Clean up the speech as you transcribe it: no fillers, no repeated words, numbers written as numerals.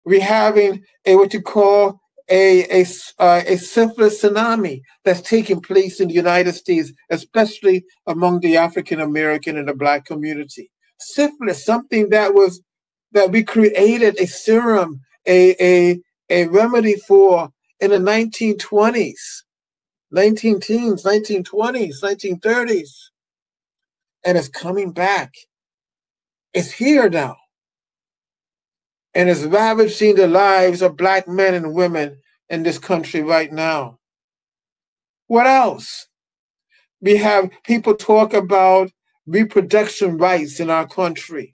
We're having a what you call a syphilis tsunami that's taking place in the United States, especially among the African American and the Black community. Syphilis, something that we created a serum, a remedy for in the 1920s, 19 teens, 1920s, 1930s, and it's coming back. It's here now. And it's ravaging the lives of Black men and women in this country right now. What else? We have people talk about reproduction rights in our country.